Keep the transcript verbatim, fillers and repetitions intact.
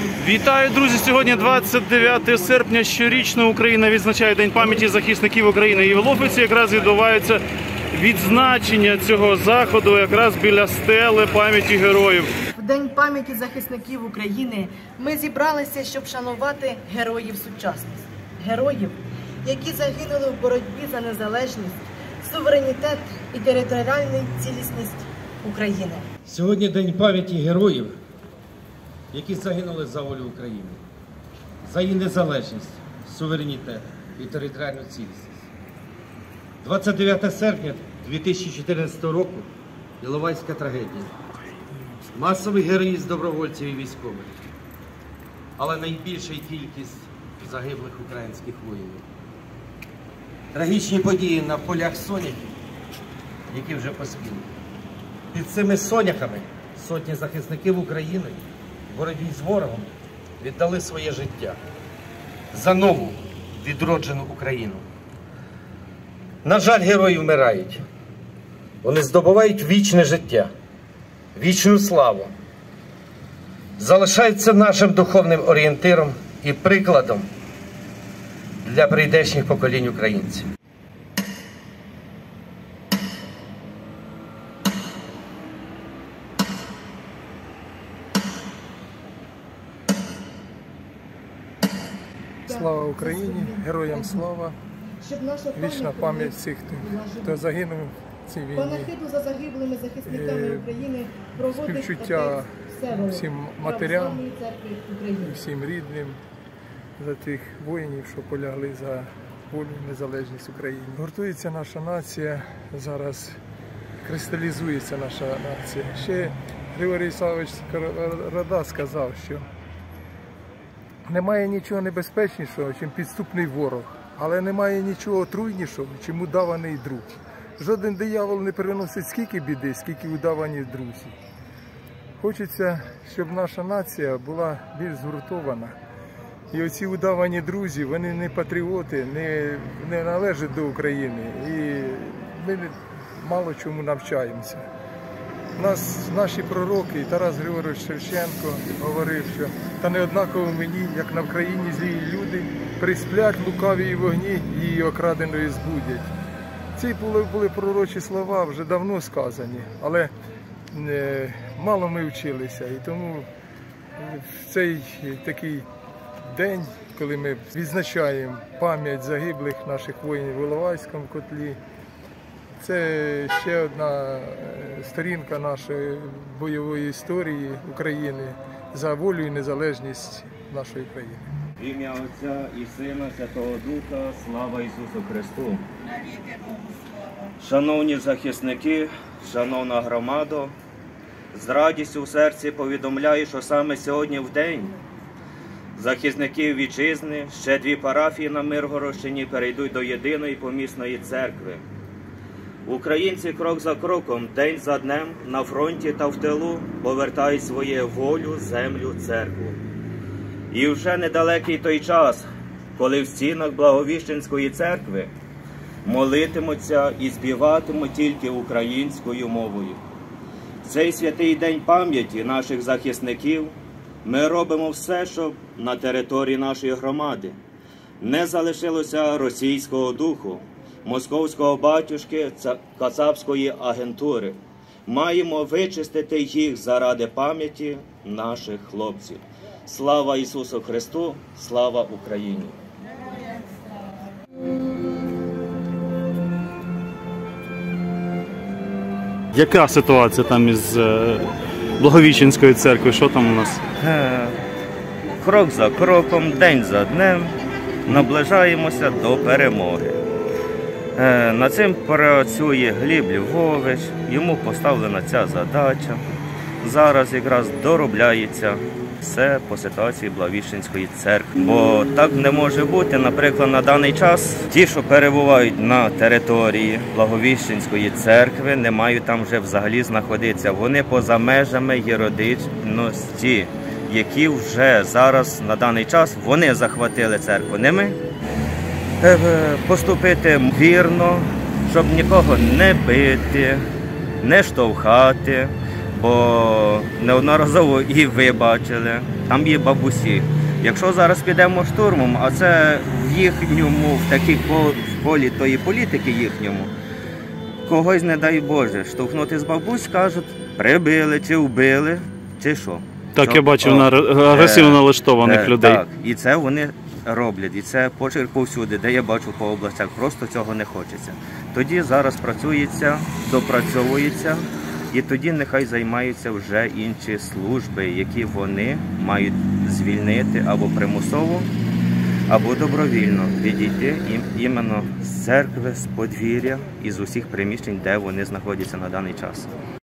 Вітаю, друзі! Сьогодні двадцять дев'яте серпня. Щорічно Україна відзначає День пам'яті захисників України. І в Лофиці якраз відбувається відзначення цього заходу якраз біля стели пам'яті героїв. В День пам'яті захисників України ми зібралися, щоб шанувати героїв сучасності. Героїв, які загинули в боротьбі за незалежність, суверенітет і територіальну цілісність України. Сьогодні День пам'яті героїв, які загинули за волю України, за її незалежність, суверенітет і територіальну цілісність. двадцять дев'яте серпня дві тисячі чотирнадцятого року – Іловайська трагедія. Масовий героїзм добровольців і військових, але найбільша кількість загиблих українських воїнів. Трагічні події на полях соняхів, які вже поспіли. Під цими соняхами сотні захисників України в боротьбі з ворогом віддали своє життя за нову відроджену Україну. На жаль, герої вмирають. Вони здобувають вічне життя, вічну славу. Залишаються нашим духовним орієнтиром і прикладом для прийдешніх поколінь українців. Слава Україні, героям слава, вічна пам'ять всіх, хто загинув в цій війні. Панахиду за загиблими захисниками України проводить співчуття всім матерям, всім рідним за тих воїнів, що полягли за волю і незалежність України. Гуртується наша нація, зараз кристалізується наша нація. Ще Григорій Савич Рада сказав, що немає нічого небезпечнішого, чим підступний ворог, але немає нічого отруйнішого, чим удаваний друг. Жоден диявол не приносить скільки біди, скільки удавані друзі. Хочеться, щоб наша нація була більш згуртована. І оці удавані друзі, вони не патріоти, не, не належать до України. І ми мало чому навчаємося. Нас, наші пророки, Тарас Григорович Шевченко говорив, що «Та не однаково мені, як на Вкраїні злі люди, присплять лукаві вогні, її окраденої збудять». Ці були, були пророчі слова, вже давно сказані, але е, мало ми вчилися. І тому в цей такий день, коли ми відзначаємо пам'ять загиблих наших воїнів в Іловайському котлі, це ще одна сторінка нашої бойової історії України за волю і незалежність нашої країни. В ім'я Отця і Сина, Святого Духа, слава Ісусу Христу! Шановні захисники, шановна громадо, з радістю в серці повідомляю, що саме сьогодні в день захисників вітчизни ще дві парафії на Миргородщині перейдуть до єдиної помісної церкви. Українці крок за кроком, день за днем, на фронті та в тилу повертають своє волю, землю, церкву. І вже недалекий той час, коли в стінах Благовіщенської церкви молитимуться і співатимуть тільки українською мовою. Цей святий день пам'яті наших захисників ми робимо все, щоб на території нашої громади не залишилося російського духу, московського батюшки, кацапської агентури. Маємо вичистити їх заради пам'яті наших хлопців. Слава Ісусу Христу! Слава Україні! Яка ситуація там із Благовіщенською церквою? Що там у нас? Крок за кроком, день за днем наближаємося до перемоги. Над цим працює Гліб Львович, йому поставлена ця задача. Зараз якраз доробляється все по ситуації Благовіщенської церкви. Бо так не може бути, наприклад, на даний час ті, що перебувають на території Благовіщенської церкви, не мають там вже взагалі знаходитися. Вони поза межами юридичності, які вже зараз, на даний час, вони захватили церкву, не ми. Поступити вірно, щоб нікого не бити, не штовхати, бо неодноразово і ви бачили, там є бабусі. Якщо зараз підемо штурмом, а це в їхньому, в такій в полі тої політики їхньому, когось, не дай Боже, штовхнути з бабусь, кажуть, прибили, чи вбили, чи що. Так, що? я бачив О, на агресивно налаштованих е, людей. Так, і це вони роблять, і це почерк повсюди, де я бачу по областях, просто цього не хочеться. Тоді зараз працюється, допрацьовується, і тоді нехай займаються вже інші служби, які вони мають звільнити або примусово, або добровільно підійти їм іменно з церкви, з подвір'я і з усіх приміщень, де вони знаходяться на даний час.